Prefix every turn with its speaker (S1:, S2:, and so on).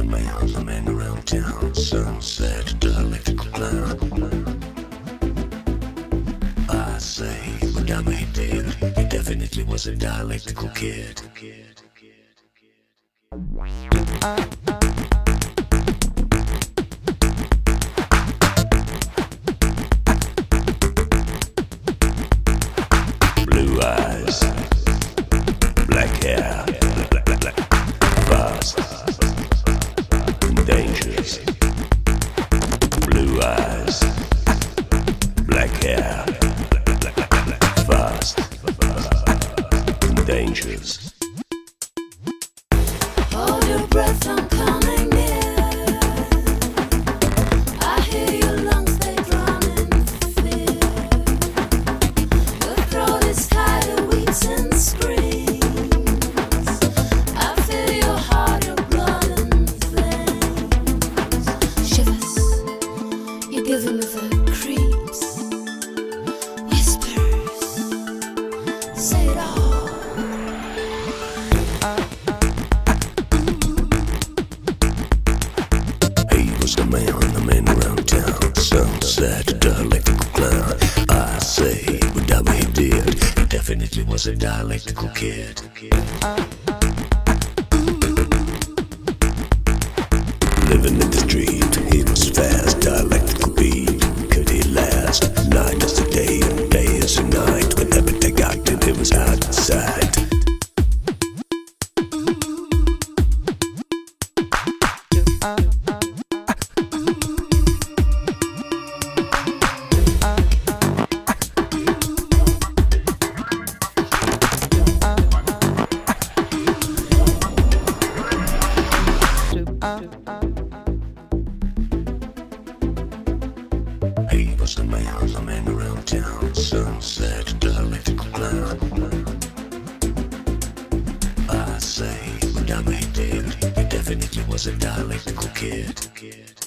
S1: the man around town, sunset, dialectical clown. I say, whatever he did, he definitely was a dialectical kid. Blue eyes, black hair, fast, dangerous. Blue eyes, black hair, fast, dangerous.
S2: Hold your breath, I'm coming near. I hear your lungs, they drown in fear. Your throat is tied, it weeps and screams. I feel your heart, your blood and veins. Shivers, you're giving me the creeps. Whispers, say it all.
S1: The man around town, sunset, dialectical clown. I say, whatever he did, he definitely was a dialectical kid. Living in the street, he was fast, dialectical beat. Could he last? Night is a day, and day is a night. Whenever they got it, it was out of sight. He was the man around town, sunset, dialectical clown. I say, whatever he did, he definitely was a dialectical kid.